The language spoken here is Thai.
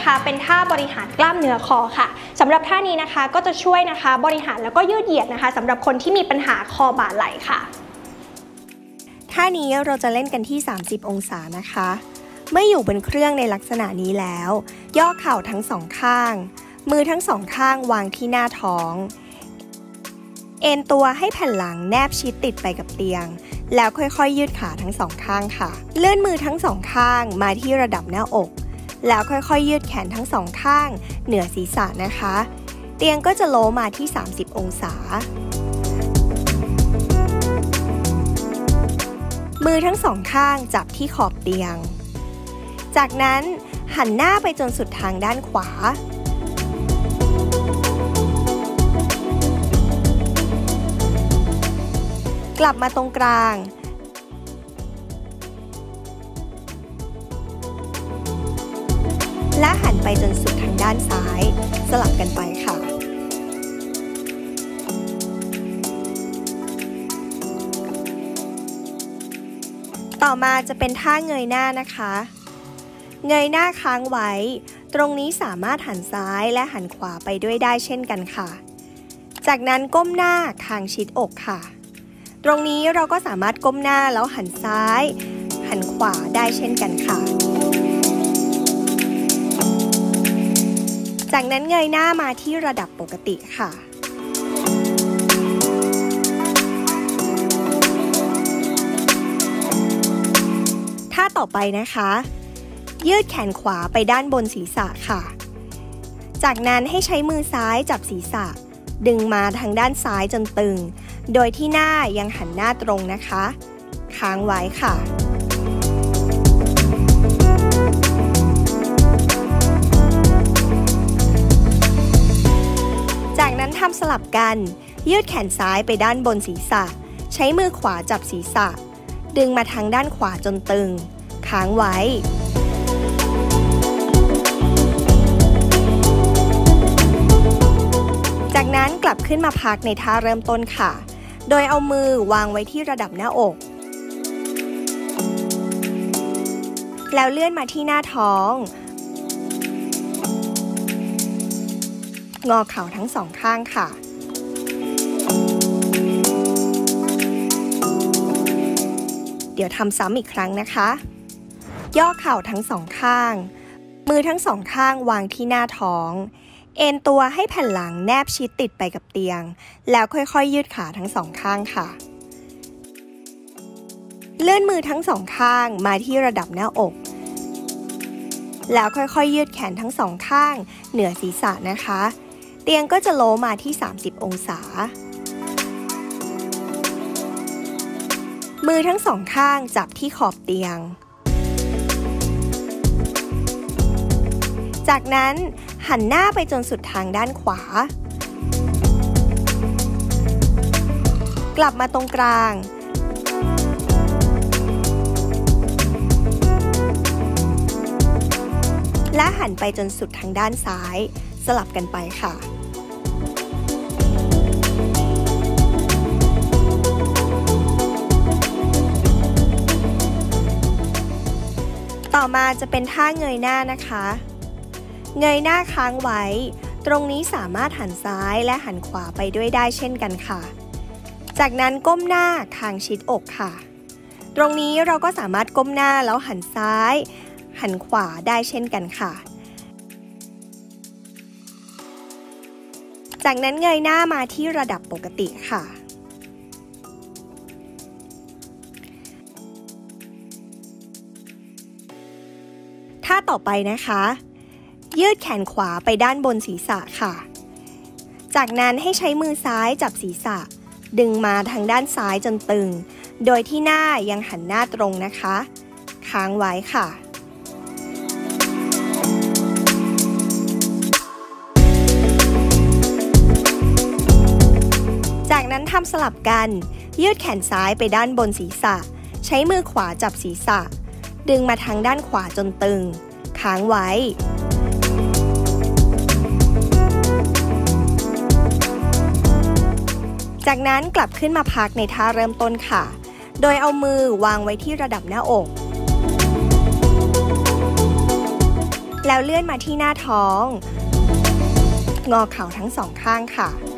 นะคะเป็นท่าบริหารกล้ามเนื้อคอค่ะสำหรับท่านี้นะคะก็จะช่วยนะคะบริหารแล้วก็ยืดเหยียดนะคะสำหรับคนที่มีปัญหาคอบ่าไหล่ค่ะท่านี้เราจะเล่นกันที่30องศานะคะเมื่ออยู่บนเครื่องในลักษณะนี้แล้วย่อเข่าทั้งสองข้างมือทั้งสองข้างวางที่หน้าท้องเอนตัวให้แผ่นหลังแนบชิดติดไปกับเตียงแล้วค่อยๆยืดขาทั้งสองข้างค่ะเลื่อนมือทั้งสองข้างมาที่ระดับหน้าอกแล้วค่อยๆยืดแขนทั้งสองข้างเหนือศีรษะนะคะเตียงก็จะโล้มาที่30องศามือทั้งสองข้างจับที่ขอบเตียงจากนั้นหันหน้าไปจนสุดทางด้านขวากลับมาตรงกลางและหันไปจนสุดทางด้านซ้ายสลับกันไปค่ะต่อมาจะเป็นท่าเงยหน้านะคะเงยหน้าค้างไว้ตรงนี้สามารถหันซ้ายและหันขวาไปด้วยได้เช่นกันค่ะจากนั้นก้มหน้าคางชิดอกค่ะตรงนี้เราก็สามารถก้มหน้าแล้วหันซ้ายหันขวาได้เช่นกันค่ะจากนั้นเงยหน้ามาที่ระดับปกติค่ะท่าต่อไปนะคะยืดแขนขวาไปด้านบนศีรษะค่ะจากนั้นให้ใช้มือซ้ายจับศีรษะดึงมาทางด้านซ้ายจนตึงโดยที่หน้ายังหันหน้าตรงนะคะค้างไว้ค่ะจากนั้นทำสลับกันยืดแขนซ้ายไปด้านบนศีรษะใช้มือขวาจับศีรษะดึงมาทางด้านขวาจนตึงค้างไว้จากนั้นกลับขึ้นมาพักในท่าเริ่มต้นค่ะโดยเอามือวางไว้ที่ระดับหน้าอกแล้วเลื่อนมาที่หน้าท้องงอเข่าทั้งสองข้างค่ะเดี๋ยวทำซ้ำอีกครั้งนะคะย่อเข่าทั้งสองข้างมือทั้งสองข้างวางที่หน้าท้องเอนตัวให้แผ่นหลังแนบชิดติดไปกับเตียงแล้วค่อยๆยืดขาทั้งสองข้างค่ะเลื่อนมือทั้งสองข้างมาที่ระดับหน้าอกแล้วค่อยๆยืดแขนทั้งสองข้างเหนือศีรษะนะคะเตียงก็จะโล้มาที่30องศามือทั้งสองข้างจับที่ขอบเตียงจากนั้นหันหน้าไปจนสุดทางด้านขวากลับมาตรงกลางและหันไปจนสุดทางด้านซ้ายสลับกันไปค่ะต่อมาจะเป็นท่าเงยหน้านะคะเงยหน้าค้างไว้ตรงนี้สามารถหันซ้ายและหันขวาไปด้วยได้เช่นกันค่ะจากนั้นก้มหน้าคางชิดอกค่ะตรงนี้เราก็สามารถก้มหน้าแล้วหันซ้ายหันขวาได้เช่นกันค่ะจากนั้นเงยหน้ามาที่ระดับปกติค่ะท่าต่อไปนะคะยืดแขนขวาไปด้านบนศีรษะค่ะจากนั้นให้ใช้มือซ้ายจับศีรษะดึงมาทางด้านซ้ายจนตึงโดยที่หน้ายังหันหน้าตรงนะคะค้างไว้ค่ะจากนั้นทำสลับกันยืดแขนซ้ายไปด้านบนศีรษะใช้มือขวาจับศีรษะดึงมาทางด้านขวาจนตึงค้างไว้จากนั้นกลับขึ้นมาพักในท่าเริ่มต้นค่ะโดยเอามือวางไว้ที่ระดับหน้าอกแล้วเลื่อนมาที่หน้าท้อง งอเข่าทั้งสองข้างค่ะ